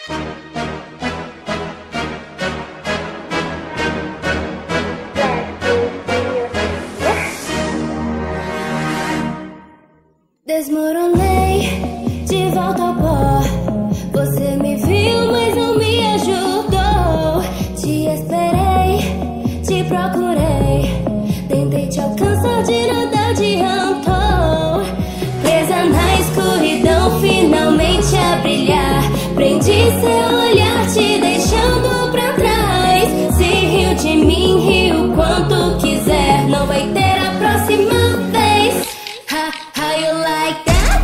Desmoronei de volta ao pó. Você me viu, mas não me ajudou. Te esperei, te procurei. Tentei te alcançar, de nada adiantou. Presa na escuridão, finalmente a brilhar. Prendi seu olhar, te deixando pra trás. Se riu de mim, riu quanto quiser. Não vai ter a próxima vez. How you like that?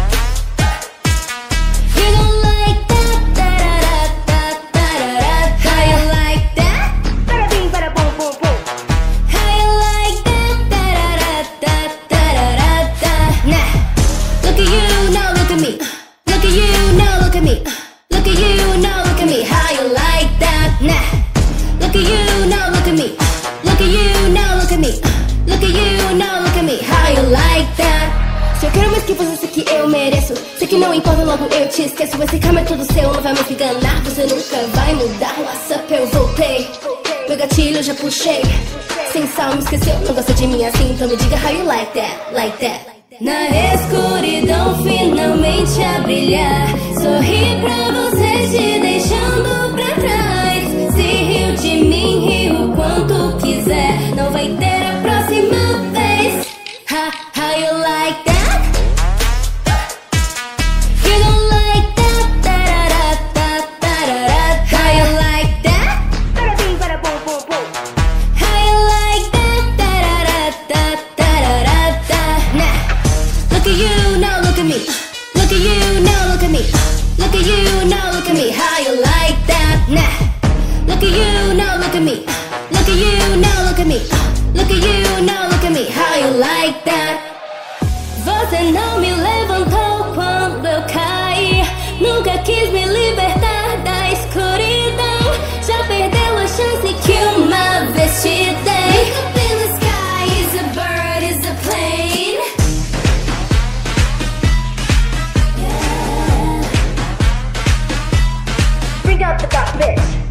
You don't like that? Da-da-da-da-da-da-da. How you like that? Bada-bing, bada-bum-bum-bum. How you like that? Da-da-da-da-da-da-da. Nah. Look at you, now look at me. Look at you, now look at me. Look at you, now look at me. How you like that? Nah. Look at you, now look at me. Look at you, now look at me. Look at you, now look at me. How you like that? Se eu quero mais que você, sei que eu mereço. Sei que não importa, logo eu te esqueço. Esse karma é todo seu, não vai mais me enganar. Você nunca vai mudar. WhatsApp eu voltei. Meu gatilho eu já puxei. Sem sal me esqueceu, não gosta de mim assim. Então me diga how you like that, like that. Na escuridão finalmente a brilhar. Sorri pra você, te deixando pra trás. Se riu de mim, riu quanto quiser. Não vai ter a próxima vez. How you like that? You don't like that? Da-da-da-da-da-da-da. How you like that? Bada-bing, bada-bum-bum-bum. How you like that? Da-da-da-da-da-da-da. Nah. Look at you, now look at me. Look at you, now look at me. Look at you, now look at me. How you like that? Nah. Look at you, now look at me. Look at you, now look at me. Look at you, now look at me. How you like that? Você não me levantou quando eu caí. Nunca quis me libertar da escuridão. Já perdeu a chance que uma vez te dei. Look up in the sky, is a bird, is a plane. Bring out the dark bitch.